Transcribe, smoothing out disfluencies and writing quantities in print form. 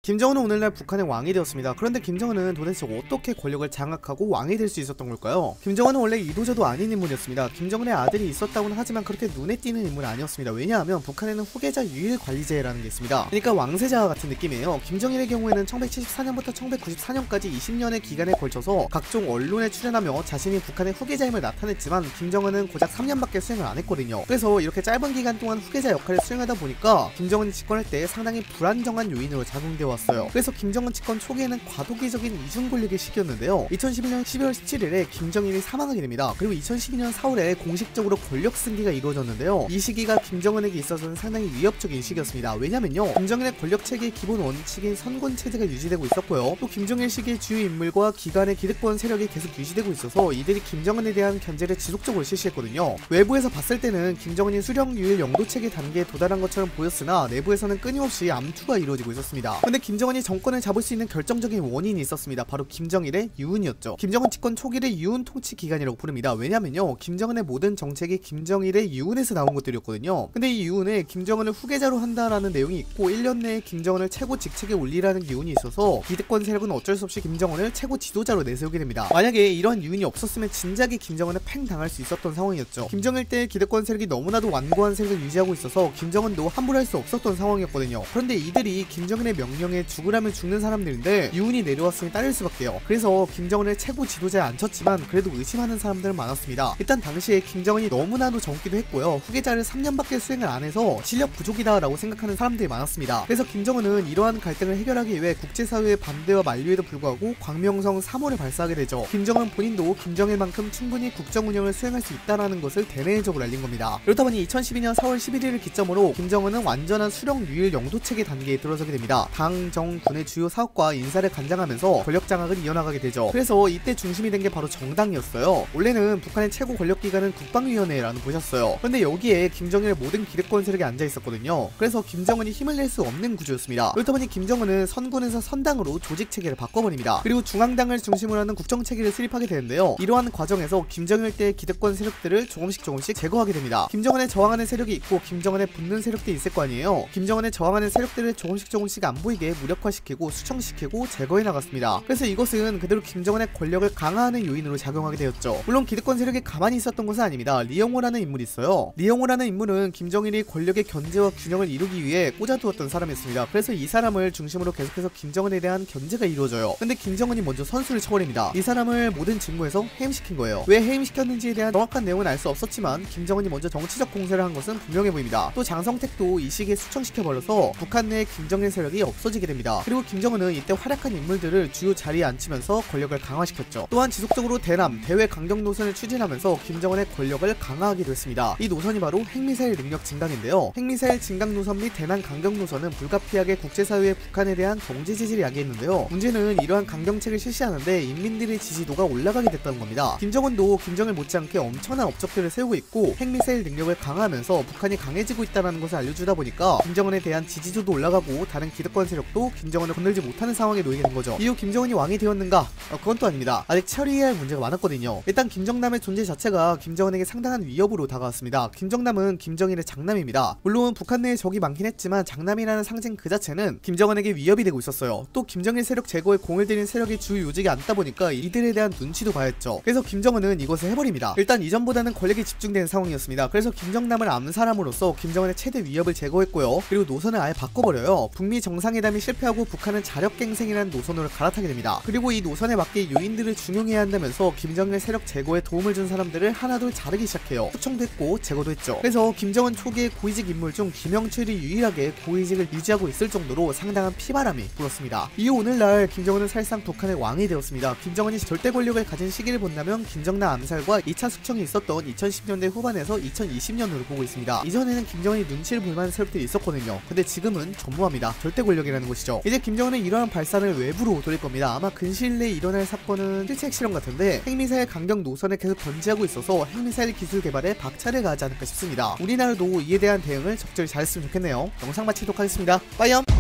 김정은은 오늘날 북한의 왕이 되었습니다. 그런데 김정은은 도대체 어떻게 권력을 장악하고 왕이 될 수 있었던 걸까요? 김정은은 원래 이도저도 아닌 인물이었습니다. 김정은의 아들이 있었다고는 하지만 그렇게 눈에 띄는 인물은 아니었습니다. 왜냐하면 북한에는 후계자 유일 관리제라는 게 있습니다. 그러니까 왕세자 같은 느낌이에요. 김정일의 경우에는 1974년부터 1994년까지 20년의 기간에 걸쳐서 각종 언론에 출연하며 자신이 북한의 후계자임을 나타냈지만 김정은은 고작 3년밖에 수행을 안 했거든요. 그래서 이렇게 짧은 기간 동안 후계자 역할을 수행하다 보니까 김정은이 집권할 때 상당히 불안정한 요인으로 작용되어 왔어요. 그래서 김정은 집권 초기에는 과도기적인 이중 권력의 시기였는데요. 2011년 12월 17일에 김정일이 사망하게 됩니다. 그리고 2012년 4월에 공식적으로 권력 승계가 이루어졌는데요. 이 시기가 김정은에게 있어서는 상당히 위협적인 시기였습니다. 왜냐면요, 김정일의 권력 체계의 기본 원칙인 선군 체제가 유지되고 있었고요. 또 김정일 시기의 주요 인물과 기관의 기득권 세력이 계속 유지되고 있어서 이들이 김정은에 대한 견제를 지속적으로 실시했거든요. 외부에서 봤을 때는 김정은이 수령 유일 영도 체계 단계에 도달한 것처럼 보였으나 내부에서는 끊임없이 암투가 이루어지고 있었습니다. 근데 김정은이 정권을 잡을 수 있는 결정적인 원인이 있었습니다. 바로 김정일의 유은이었죠. 김정은 집권 초기를 유은 통치 기간이라고 부릅니다. 왜냐면요, 김정은의 모든 정책이 김정일의 유은에서 나온 것들이었거든요. 근데 이 유은에 김정은을 후계자로 한다라는 내용이 있고 1년 내에 김정은을 최고 직책에 올리라는 유은이 있어서 기득권 세력은 어쩔 수 없이 김정은을 최고 지도자로 내세우게 됩니다. 만약에 이런 유은이 없었으면 진작에 김정은을 팽당할 수 있었던 상황이었죠. 김정일 때 기득권 세력이 너무나도 완고한 세력을 유지하고 있어서 김정은도 함부로 할 수 없었던 상황이었거든요. 그런데 이들이 김정은의 명령에 죽으라면 죽는 사람들인데 유은이 내려왔으니 따를 수밖에요. 그래서 김정은을 최고 지도자에 앉혔지만 그래도 의심하는 사람들은 많았습니다. 일단 당시에 김정은이 너무나도 젊기도 했고요. 후계자를 3년밖에 수행을 안 해서 실력 부족이다 라고 생각하는 사람들이 많았습니다. 그래서 김정은은 이러한 갈등을 해결하기 위해 국제사회의 반대와 만류에도 불구하고 광명성 3호를 발사하게 되죠. 김정은 본인도 김정일만큼 충분히 국정운영을 수행할 수 있다는 것을 대내적으로 알린 겁니다. 그렇다 보니 2012년 4월 11일을 기점으로 김정은은 완전한 수령 유일 영도체계 단계에 들어서게 됩니다. 당, 정, 군의 주요 사업과 인사를 관장하면서 권력 장악을 이어나가게 되죠. 그래서 이때 중심이 된 게 바로 정당이었어요. 원래는 북한의 최고 권력기관은 국방위원회라는 곳이었어요. 그런데 여기에 김정일의 모든 기득권 세력이 앉아 있었거든요. 그래서 김정은이 힘을 낼 수 없는 구조였습니다. 그렇다 보니 김정은은 선군에서 선당으로 조직 체계를 바꿔버립니다. 그리고 중앙당을 중심으로 하는 국정 체계를 수립하게 되는데요. 이러한 과정에서 김정일 때의 기득권 세력들을 조금씩 제거하게 됩니다. 김정은에 저항하는 세력이 있고 김정은에 붙는 세력들이 있을 거 아니에요. 김정은에 저항하는 세력들을 조금씩 안 보이게 무력화시키고 수청시키고 제거해 나갔습니다. 그래서 이것은 그대로 김정은의 권력을 강화하는 요인으로 작용하게 되었죠. 물론 기득권 세력이 가만히 있었던 것은 아닙니다. 리영호라는 인물이 있어요. 리영호라는 인물은 김정일이 권력의 견제와 균형을 이루기 위해 꽂아두었던 사람이었습니다. 그래서 이 사람을 중심으로 계속해서 김정은에 대한 견제가 이루어져요. 근데 김정은이 먼저 선수를 쳐버립니다. 이 사람을 모든 직무에서 해임시킨 거예요. 왜 해임시켰는지에 대한 정확한 내용은 알 수 없었지만 김정은이 먼저 정치적 공세를 한 것은 분명해 보입니다. 또 장성택도 이 시기에 수청시켜버려서 북한 내 김정일 세력이 없어지게 됩니다. 그리고 김정은은 이때 활약한 인물들을 주요 자리에 앉히면서 권력을 강화시켰죠. 또한 지속적으로 대남, 대외 강경 노선을 추진하면서 김정은의 권력을 강화하기도 했습니다. 이 노선이 바로 핵미사일 능력 증강인데요. 핵미사일 증강 노선 및 대남 강경 노선은 불가피하게 국제사회에 북한에 대한 경제 제재를 야기했는데요. 문제는 이러한 강경책을 실시하는데 인민들의 지지도가 올라가게 됐다는 겁니다. 김정은도 김정일 못지않게 엄청난 업적들을 세우고 있고 핵미사일 능력을 강화하면서 북한이 강해지고 있다는 것을 알려주다 보니까 김정은에 대한 지지도도 올라가고 다른 기득권 세력도 김정은을 건들지 못하는 상황에 놓이게 된 거죠. 이후 김정은이 왕이 되었는가? 그건 또 아닙니다. 아직 처리해야 할 문제가 많았거든요. 일단 김정남의 존재 자체가 김정은에게 상당한 위협으로 다가왔습니다. 김정남은 김정일의 장남입니다. 물론 북한 내에 적이 많긴 했지만 장남이라는 상징 그 자체는 김정은에게 위협이 되고 있었어요. 또 김정일 세력 제거에 공을 들인 세력이 주요 요직에 앉다 보니까 이들에 대한 눈치도 봐야했죠. 그래서 김정은은 이것을 해버립니다. 일단 이전보다는 권력이 집중된 상황이었습니다. 그래서 김정남을 암살함으로써 김정은의 최대 위협을 제거했고요. 그리고 노선을 아예 바꿔버려요. 북미 정상회담이 실패하고 북한은 자력갱생이라는 노선으로 갈아타게 됩니다. 그리고 이 노선에 맞게 요인들을 중용해야 한다면서 김정일 세력 제거에 도움을 준 사람들을 하나둘 자르기 시작해요. 후청도 했고 제거도 했죠. 그래서 김정은 초기의 고위직 인물 중 김영철이 유일하게 고위직을 유지하고 있을 정도로 상당한 피바람이 불었습니다. 이후 오늘날 김정은은 사실상 북한의 왕이 되었습니다. 김정은이 절대 권력을 가진 시기를 본다면 김정남 암살과 2차 숙청이 있었던 2010년대 후반에서 2020년으로 보고 있습니다. 이전에는 김정은이 눈치를 볼 만한 세력들이 있었거든요. 근데 지금은 전무합니다. 절대 권력이라는 것이죠. 이제 김정은은 이러한 발상을 외부로 돌릴 겁니다. 아마 근시일 내에 일어날 사건은 실체 핵실험 같은데 핵미사일 강경 노선을 계속 견제하고 있어서 핵미사일 기술 개발에 박차를 가하지 않을까 싶습니다. 우리나라도 이에 대한 대응을 적절히 잘했으면 좋겠네요. 영상 마치도록 하겠습니다. 빠이염!